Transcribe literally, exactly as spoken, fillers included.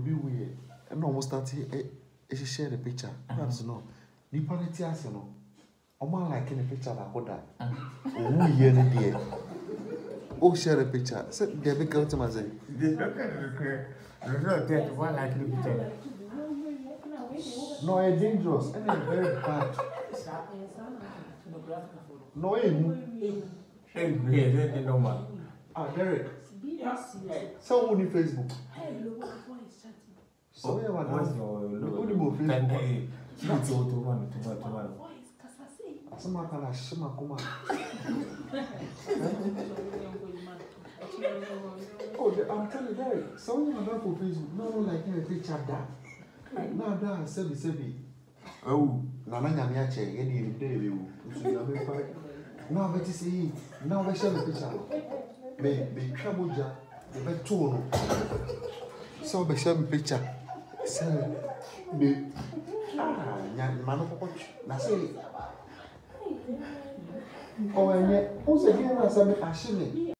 Be weird. And almost starting a share the picture. Perhaps no. Nipa ne ti ase no. Omo like in the picture ba koda. Oh ye ne dey. Oh share the picture. Say dey be come to me say. They look at the clear. You know that one like the picture. No, it's dangerous and it's very bad. No, it's Hey, they know man. Ah, Derek. So on Facebook. So yeah, what What's your look? Can they not to one to one to one? Some kind of shima kuma. Oh, I'm telling you, Derek. So you are for Facebook. No one like a picture that. Now that sebi sebi. Oh, Nana Nyamia che. Any day we will. Now bet you see. Now we share the picture. Me me trouble ja. The bet two. So we share the picture. So me. Ah, nyam manu pokok. Nasi. Oh, and yet, who's again as I mentioned?